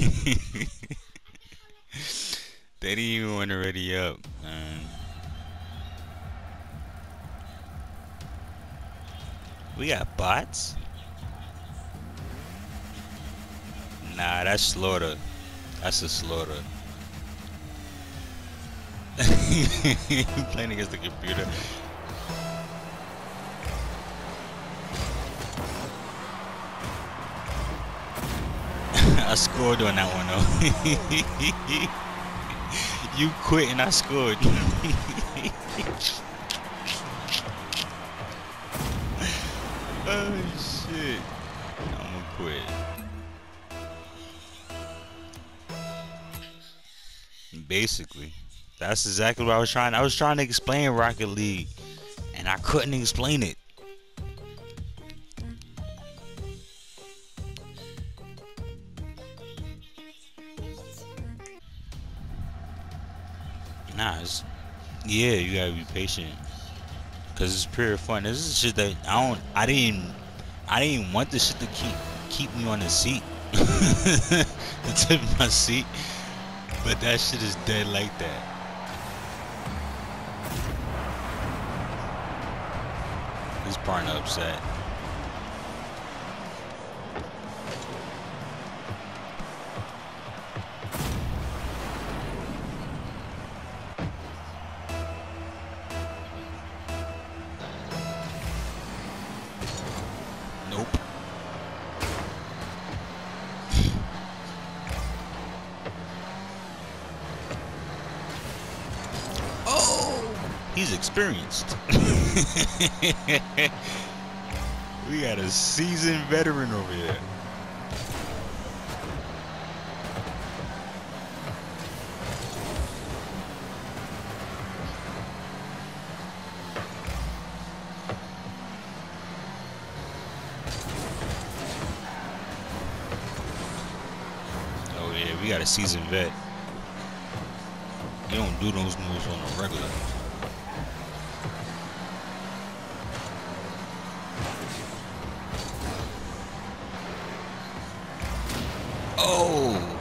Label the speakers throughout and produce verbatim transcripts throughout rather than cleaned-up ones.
Speaker 1: They didn't even want to ready up, man. We got bots? Nah, that's slaughter. That's a slaughter. Playing against the computer. I scored on that one though. You quit and I scored. Oh shit. I'm gonna quit. Basically. That's exactly what I was trying. I was trying to explain Rocket League and I couldn't explain it. Nah, it's, yeah, you gotta be patient. Cause it's pure fun. This is shit that I don't I didn't I didn't want this shit to keep keep me on the seat. The tip of my seat. But that shit is dead like that. His partner upset. Nope. Oh, he's experienced. We got a seasoned veteran over here. Oh yeah, we got a seasoned vet. You don't do those moves on a regular. Oh!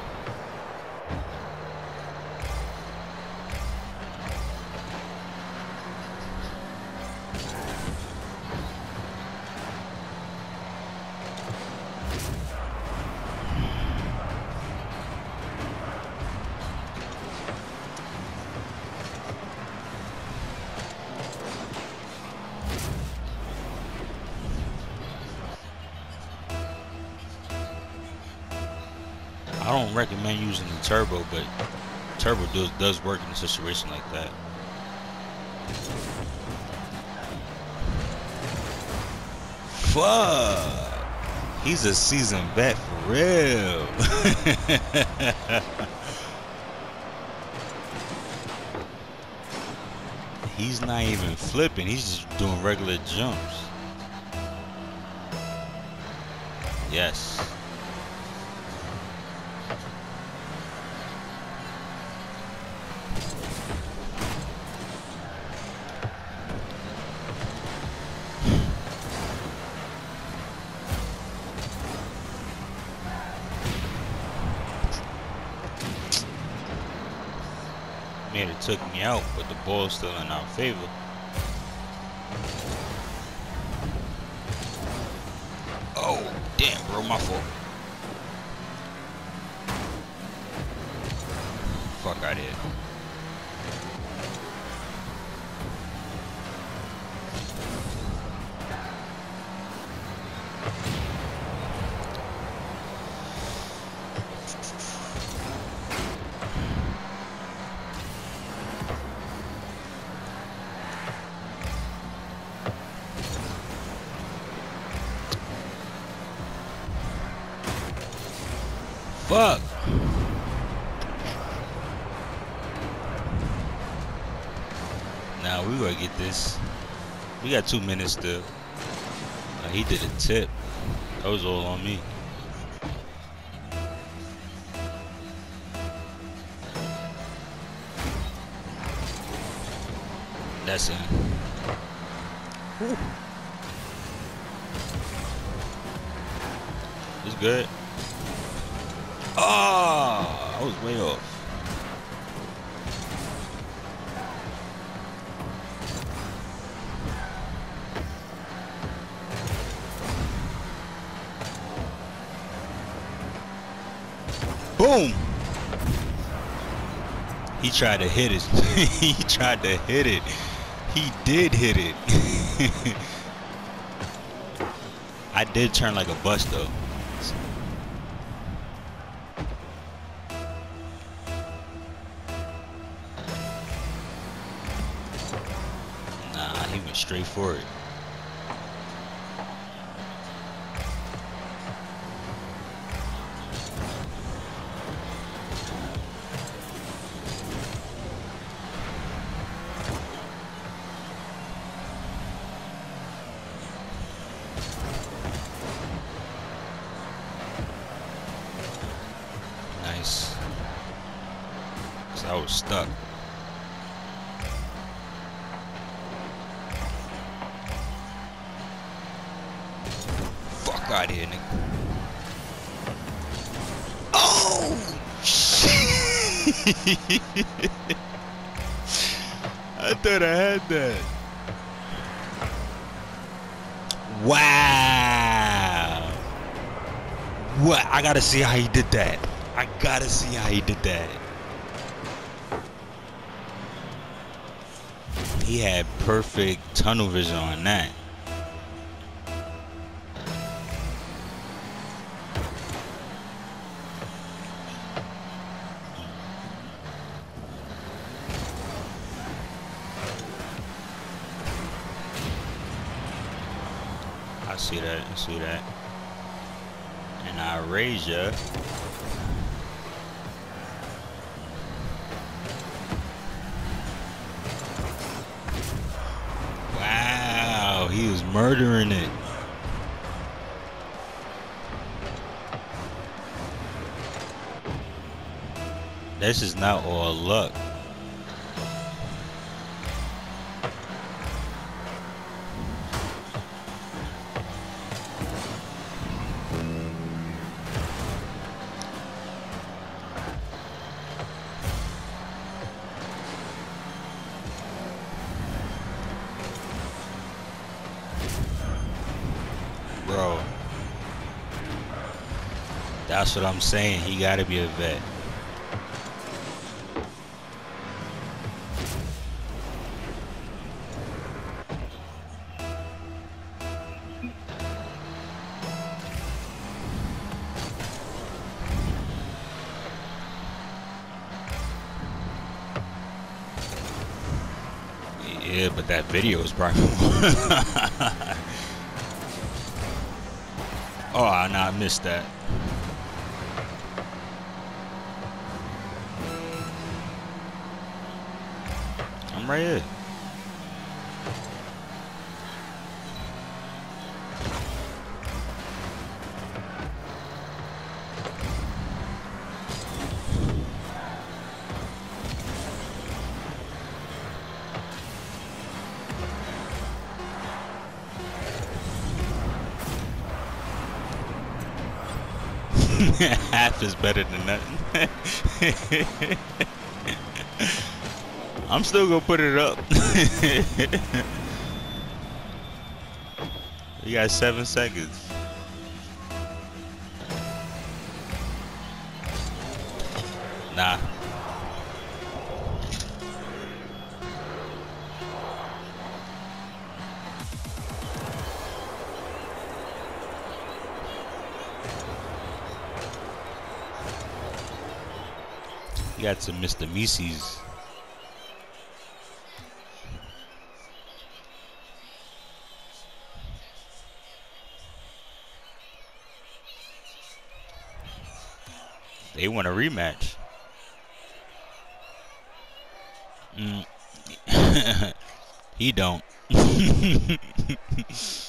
Speaker 1: I don't recommend using the turbo, but turbo does, does work in a situation like that. Fuck! He's a seasoned vet for real. He's not even flipping, he's just doing regular jumps. Yes. Man, it took me out, but the ball's still in our favor. Oh, damn, bro, my fault. Fuck out of here. Fuck. Now we gonna get this. We got two minutes still. Uh, he did a tip. That was all on me. That's it. Whew. It's good. Oh, I was way off. Boom! He tried to hit it. He tried to hit it. He did hit it. I did turn like a bus though. Nah, he went straight for it. Nice. So I was stuck. Fuck out here, nigga. Oh shit! I thought I had that. Wow. What? I gotta see how he did that. I gotta see how he did that. He had perfect tunnel vision on that. I see that, I see that. And I raise ya. Wow, he was murdering it. This is not all luck. Bro, that's what I'm saying. He gotta be a vet. Yeah, but that video is probably. Oh, no, I missed that. I'm right here. Half is better than nothing. I'm still gonna put it up. You got seven seconds. Nah. You got some Mister Mises. They want a rematch. Mm. He don't.